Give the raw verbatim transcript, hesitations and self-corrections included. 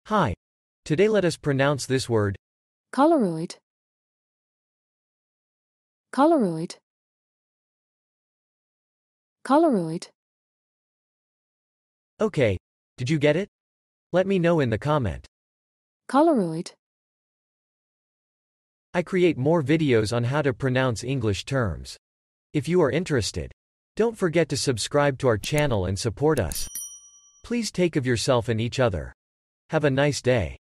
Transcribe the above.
Hi. Today let us pronounce this word. Choleroid. Choleroid. Choleroid. Okay, did you get it? Let me know in the comment. Choleroid. I create more videos on how to pronounce English terms. If you are interested, don't forget to subscribe to our channel and support us. Please take of yourself and each other. Have a nice day.